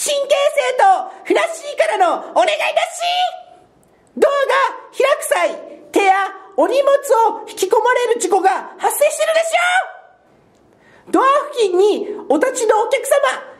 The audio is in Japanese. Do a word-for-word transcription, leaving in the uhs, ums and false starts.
神経生とふなっしーからのお願いだっし。ドアが開く際、手やお荷物を引き込まれる事故が発生してるでしょ。ドア付近にお立ちのお客様、